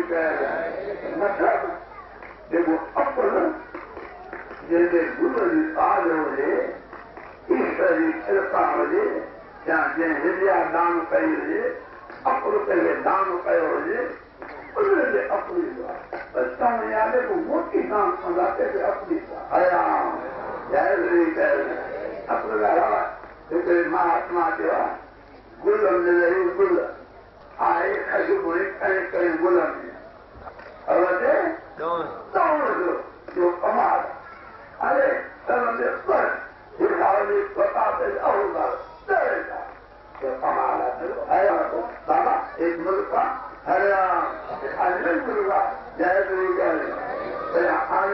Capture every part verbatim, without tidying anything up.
मतलब देखो अपन जैसे गुरु जी पाद हुए ईश्वर जी कृपा हुए या जैसे विद्या दान कई हुए अपुर पहले दान कयो हुए उनसे अपनी पर तुम याद है वो मोटी दान संगाते थे अपनी हया जय श्री कृष्ण अपुर का देखो महात्मा जो गुलम ने गुल आए खजू बोले कहीं कहीं गुलम ने अब दे दौड़ दो जो कमाल अरे समझे पर दिखावे बताते आऊंगा डरेगा जो कमाल है तो बाबा एक मुल्क का हरिया अजमेर मुल्क का जय श्री कृष्ण तेरा आए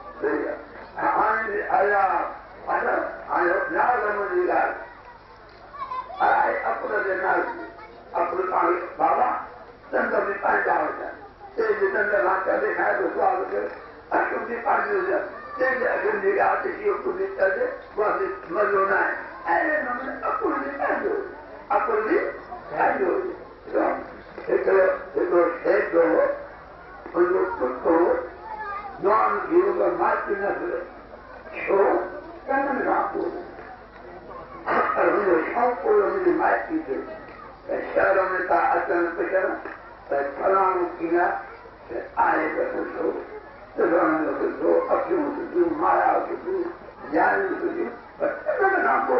आए आया आया आया नाल मुझे गाय आए अपने देना अपने पानी बाबा चंद्र में पानी जाओगे तेज चंद्र लाकर दिखाए तो स्वागत है अशुद्धि पानी हो जाए तेज अशुद्धि का आते की अशुद्धि चलते वह मजोना है ऐसे नमूने अपूर्वी पानी हो अपूर्वी पानी हो एक एक एक दो उन लोग खुद को नॉन जीरो का मार्च न करे शो कन्नन रापो और उन शौक को उन्हें मार्च की थी शहरों में था अचन पिछड़ फलानु कीना आए का कुछो तिरंग कुछो अक्यों कुछो माया कुछो ज्ञान कुछो बस कन्नन रापो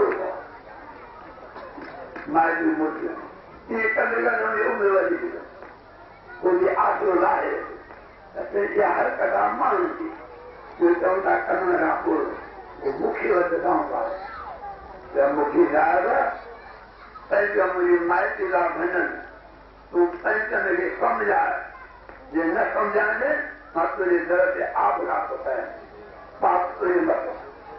मार्च की मोटियां ये करने का उन्हें उम्र वाली थी वो ये आसरो लाए अपने ये हर कदम मानती कोई कहता कन्नन रापो वो मुख्य बताऊंगा जब मुख्य जाएगा तैयार मुझे मायके का भजन तू तैयार के समझा ये न समझाने मत तुझे दर से आप घात होता है बाप तुझे बता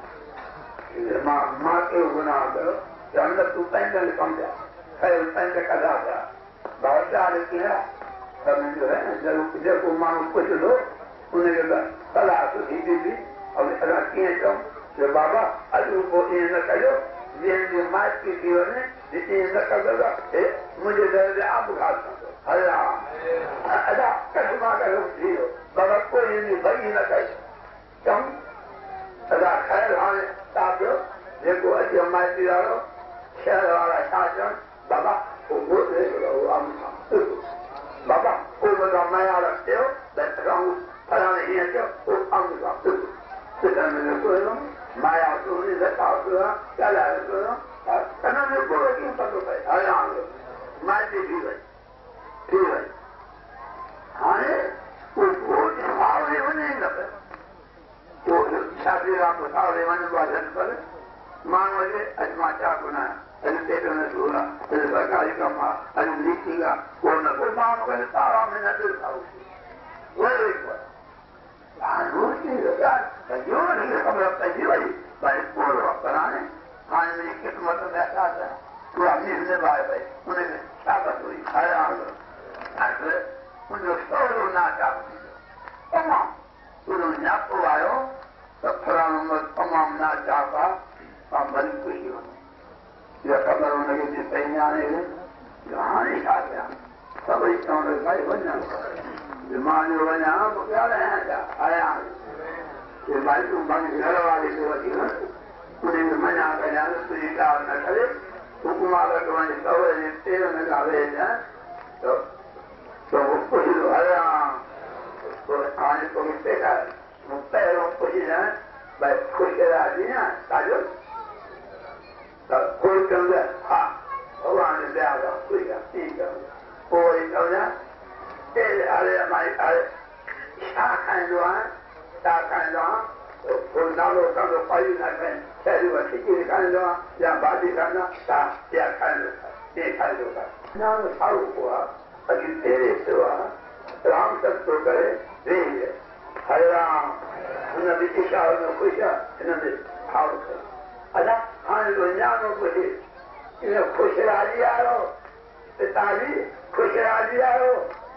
माँ माँ के गुनाह करो जब न तू तैयार समझा खैर तैयार का जाता बहुत सारे किया तब जो है जब जब वो मानो कुछ लो उन्हें सलाह तो सीधी भी और अगर किए तो जो बाबा अजू को ये न करो ये माइक की जीवन में जितनी न कर देगा मुझे दर्द आप घात दो हल्ला अदा कसमा करो जीरो बाबा कोई नहीं भाई न कर क्यों अदा खैर आने ताप लो देखो अच्छी माइक की डालो शहर वाला शासन बाबा वो बोल रहे हो हम बाबा वो बता मैं आ रखते हो बैठा हूँ फलाने ये क्यों वो हम मैंने कोई माया तो नहीं रहता क्या लाया तो कहना मैं बोलो क्यों कर दो भाई अरे हाँ माया भी भी भाई ठीक है हाँ वो बहुत सावले बने लगे वो शादी रात को सावले बने बाधन पर मान वजह अजमा चाह बनाया अरे पेट में सोला अरे सरकारी का माँ अरे नीति का कोई न कोई मान वगैरह सारा में न दिल था वो एक बार रोज नहीं होता जो नहीं खबर पैसी भाई भाई पूर्ण बनाने आज मेरी किस्मत में ऐसा था पूरा मिलने भाई भाई उन्हें ताकत हुई आया आगे उन्हें सौर ना चाहती तमाम उन्होंने नापो आयो तो फलाना तमाम ना चाहता हम बड़ी खुशी होती यह खबर होने के लिए सही आने में जहाँ नहीं खाते सभी कमरे भाई बन जाते मान जो बना तो क्या रहे क्या आया ये भाई तुम बन घर वाले से बची ना उन्हें मना करना तुझे काम न करे हुकुम आकर के मैंने सवरे ने तेरे में गावे जाए तो तो वो कुछ लो आया तो आने को मिलते का पैरों कुछ जाए भाई खुश राजी ना ताजो तब कोई कहूँगा हाँ भगवान ने दया का कोई का ठीक है कोई कहूँगा तेरे अरे हमारे अरे शाह खाए जो है शाह खाए जो है तो फूल डालो कर दो पाई ना खाए शहरी व खिचड़ी खाए जो है या बाजी खाना शाह या खाए लो ये खाए जो है नाम सारू हुआ अभी तेरे सेवा राम सत्य करे रेंज हरे राम उन्हें विशिषा उन्हें खुश है इन्हें भाव कर अदा हाँ जो जानो कुछ इन्हें खुश राजी आयो पिताजी खुश राजी आयो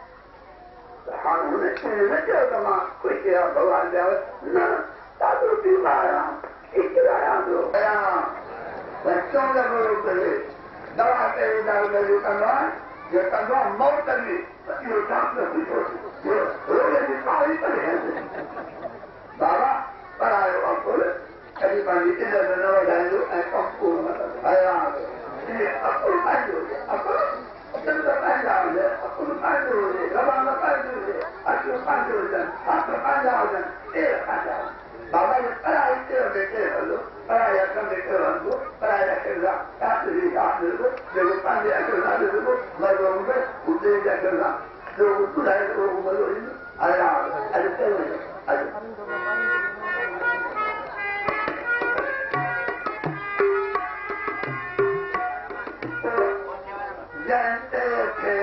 हाँ उन्हें न चलो तो मां खुश है भगवान देव न तातो बीमार इकराया दो बच्चों का बोलो करे दवा के दारू दारू करना ये कंदो मौत में यो जात न पूछो यो रोले की पाई पर है बाबा पढ़ायो अकुल कभी पानी इधर न वडायो ऐ कंपो मतलब आया ये अकुल पाइयो अकुल चंद्र पाइयो है अकुल पाइयो है रवाना पाइयो है अकुल पाइयो है आप पाइयो है ए पाइयो बाबा ये पढ़ाई के बेटे हलो पढ़ाई का बेटे हलो पढ़ाई करना आप भी आप देखो देखो पानी करना देखो मरो में उदे जा करना जो उठाए वो मरो इन आया ऐसे जानते थे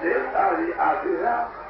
देवता की आशीर्वाद